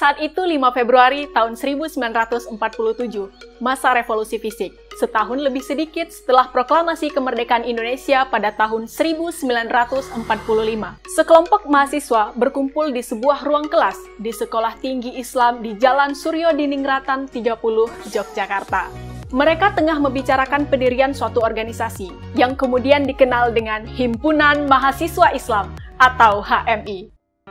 saat itu 5 Februari tahun 1947, masa revolusi fisik, setahun lebih sedikit setelah proklamasi kemerdekaan Indonesia pada tahun 1945. Sekelompok mahasiswa berkumpul di sebuah ruang kelas di Sekolah Tinggi Islam di Jalan Suryo Diningratan 30, Yogyakarta. Mereka tengah membicarakan pendirian suatu organisasi yang kemudian dikenal dengan Himpunan Mahasiswa Islam atau HMI.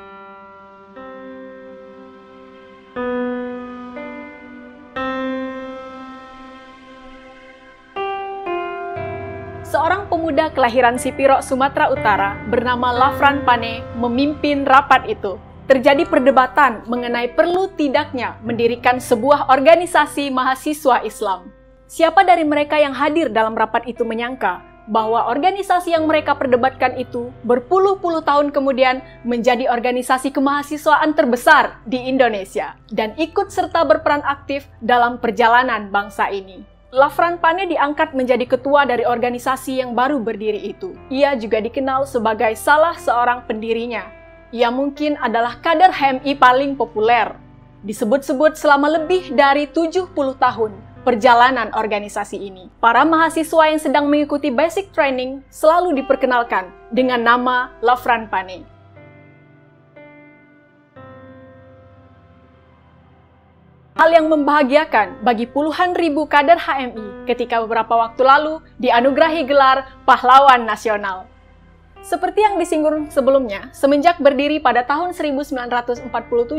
Seorang pemuda kelahiran Sipiro, Sumatera Utara bernama Lafran Pane memimpin rapat itu. Terjadi perdebatan mengenai perlu tidaknya mendirikan sebuah organisasi mahasiswa Islam. Siapa dari mereka yang hadir dalam rapat itu menyangka bahwa organisasi yang mereka perdebatkan itu berpuluh-puluh tahun kemudian menjadi organisasi kemahasiswaan terbesar di Indonesia dan ikut serta berperan aktif dalam perjalanan bangsa ini. Lafran Pane diangkat menjadi ketua dari organisasi yang baru berdiri itu. Ia juga dikenal sebagai salah seorang pendirinya. Ia mungkin adalah kader HMI paling populer. Disebut-sebut selama lebih dari 70 tahun perjalanan organisasi ini. Para mahasiswa yang sedang mengikuti basic training selalu diperkenalkan dengan nama Lafran Pane. Hal yang membahagiakan bagi puluhan ribu kader HMI ketika beberapa waktu lalu dianugerahi gelar Pahlawan Nasional. Seperti yang disinggung sebelumnya, semenjak berdiri pada tahun 1947,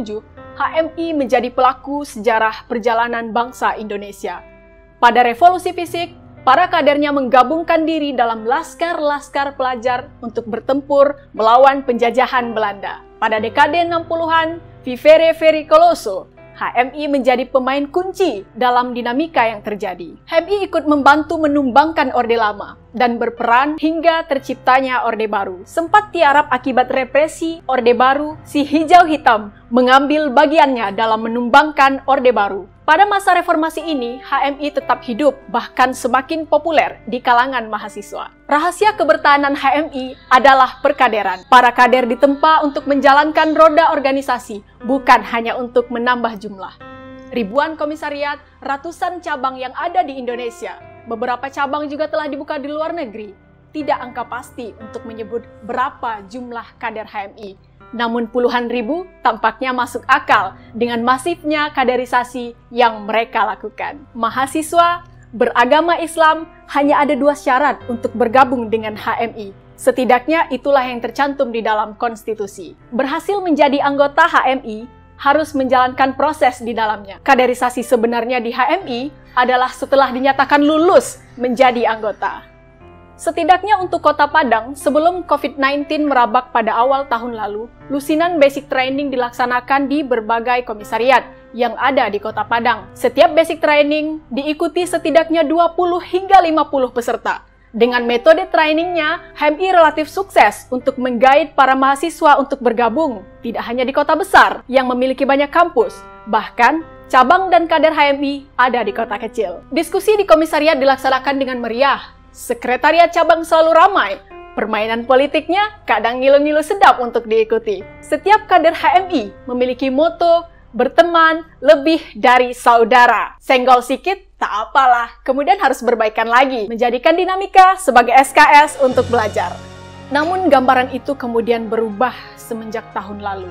HMI menjadi pelaku sejarah perjalanan bangsa Indonesia. Pada revolusi fisik, para kadernya menggabungkan diri dalam laskar-laskar pelajar untuk bertempur melawan penjajahan Belanda. Pada dekade 60-an, Vivere Pericoloso, HMI menjadi pemain kunci dalam dinamika yang terjadi. HMI ikut membantu menumbangkan Orde Lama dan berperan hingga terciptanya Orde Baru. Sempat tiarap akibat represi Orde Baru, si hijau hitam mengambil bagiannya dalam menumbangkan Orde Baru. Pada masa reformasi ini, HMI tetap hidup, bahkan semakin populer di kalangan mahasiswa. Rahasia kebertahanan HMI adalah perkaderan. Para kader ditempa untuk menjalankan roda organisasi, bukan hanya untuk menambah jumlah. Ribuan komisariat, ratusan cabang yang ada di Indonesia, beberapa cabang juga telah dibuka di luar negeri. Tidak angka pasti untuk menyebut berapa jumlah kader HMI. Namun puluhan ribu tampaknya masuk akal dengan masifnya kaderisasi yang mereka lakukan. Mahasiswa beragama Islam hanya ada 2 syarat untuk bergabung dengan HMI. Setidaknya itulah yang tercantum di dalam konstitusi. Berhasil menjadi anggota HMI harus menjalankan proses di dalamnya. Kaderisasi sebenarnya di HMI adalah setelah dinyatakan lulus menjadi anggota. Setidaknya untuk Kota Padang, sebelum COVID-19 merabak pada awal tahun lalu, lusinan basic training dilaksanakan di berbagai komisariat yang ada di Kota Padang. Setiap basic training diikuti setidaknya 20 hingga 50 peserta. Dengan metode trainingnya, HMI relatif sukses untuk menggait para mahasiswa untuk bergabung, tidak hanya di kota besar yang memiliki banyak kampus, bahkan cabang dan kader HMI ada di kota kecil. Diskusi di komisariat dilaksanakan dengan meriah. Sekretariat cabang selalu ramai, permainan politiknya kadang ngilu-ngilu sedap untuk diikuti. Setiap kader HMI memiliki moto, berteman lebih dari saudara. Senggol sikit, tak apalah, kemudian harus berbaikan lagi, menjadikan dinamika sebagai SKS untuk belajar. Namun gambaran itu kemudian berubah semenjak tahun lalu.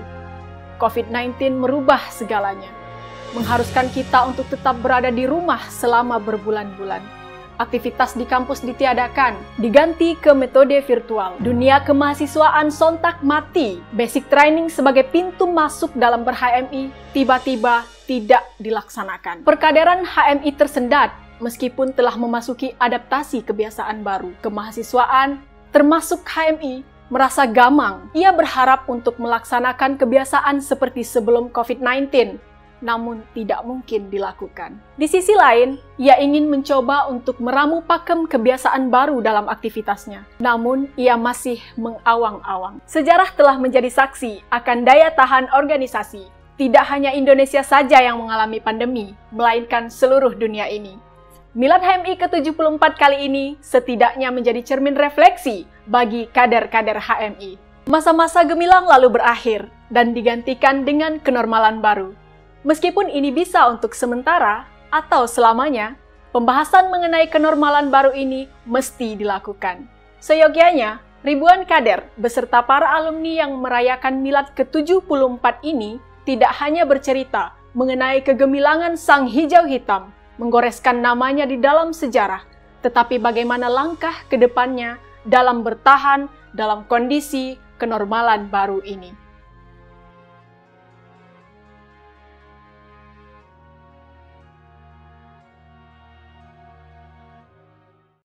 COVID-19 merubah segalanya, mengharuskan kita untuk tetap berada di rumah selama berbulan-bulan. Aktivitas di kampus ditiadakan, diganti ke metode virtual. Dunia kemahasiswaan sontak mati. Basic training sebagai pintu masuk dalam ber-HMI tiba-tiba tidak dilaksanakan. Perkaderan HMI tersendat meskipun telah memasuki adaptasi kebiasaan baru. Kemahasiswaan, termasuk HMI, merasa gamang. Ia berharap untuk melaksanakan kebiasaan seperti sebelum COVID-19. Namun tidak mungkin dilakukan. Di sisi lain, ia ingin mencoba untuk meramu pakem kebiasaan baru dalam aktivitasnya. Namun, ia masih mengawang-awang. Sejarah telah menjadi saksi akan daya tahan organisasi. Tidak hanya Indonesia saja yang mengalami pandemi, melainkan seluruh dunia ini. Milad HMI ke-74 kali ini setidaknya menjadi cermin refleksi bagi kader-kader HMI. Masa-masa gemilang lalu berakhir dan digantikan dengan kenormalan baru. Meskipun ini bisa untuk sementara atau selamanya, pembahasan mengenai kenormalan baru ini mesti dilakukan. Seyogyanya, ribuan kader beserta para alumni yang merayakan milad ke-74 ini tidak hanya bercerita mengenai kegemilangan sang hijau hitam, menggoreskan namanya di dalam sejarah, tetapi bagaimana langkah ke depannya dalam bertahan dalam kondisi kenormalan baru ini.